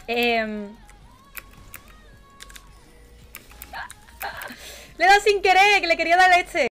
Le he dado sin querer, que le quería dar leche.